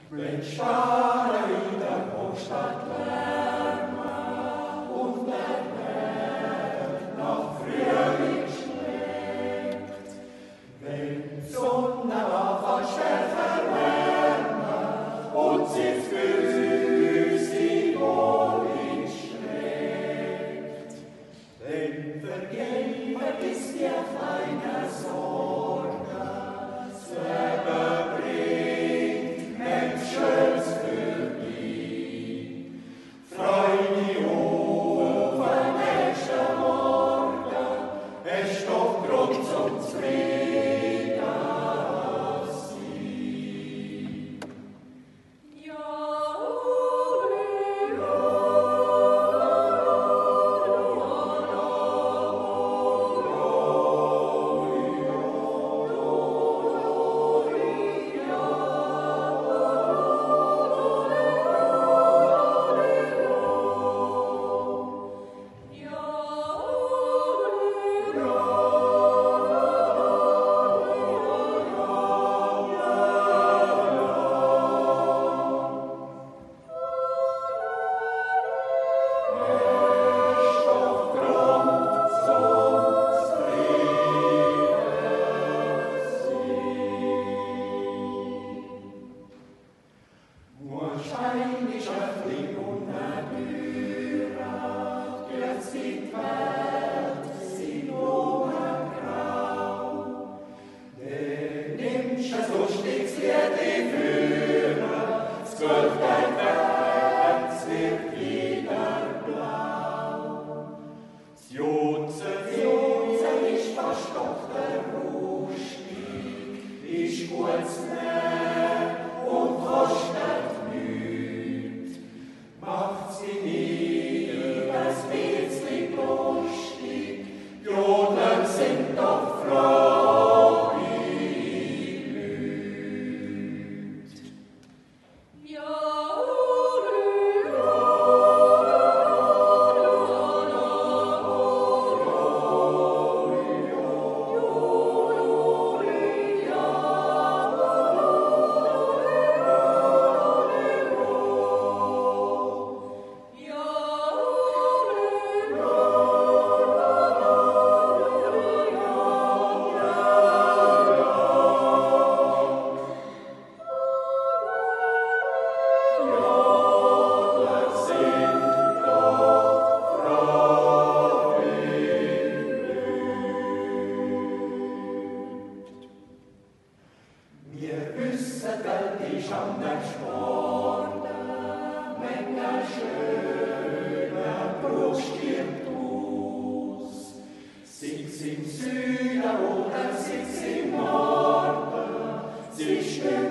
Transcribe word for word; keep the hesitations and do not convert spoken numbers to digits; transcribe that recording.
Wenn Sterne in der Hochstadt lärmen und der Berg nach Frühling schlägt, wenn die Sonne auf der Sterne wärmen und sie für uns die Wohlwind schlägt, wenn vergeben ist die kleine Sorge, das Leben bringt nichts Schönes für dich. Freu dich auf den nächsten Morgen, es ist doch Grund zum Zufrieden sein. Wahrscheinlich öffentlich unnatürlich, jetzt die Welt sind grau. Der nimmst es lustig, wird die Führer, zwölf dein Herz wird wieder blau. Das Jutze, Jutze ist verstopfter Rustig, ist gut's Nähr und kostet nichts. Macht sie nie das bisschen lustig, Jodeln sind doch frohe Leute. Wir wissen, Welt ist anders geworden, wenn ein schöner Bruch stirbt aus. Sind's im Süden oder sind's im Norden, sie stirbt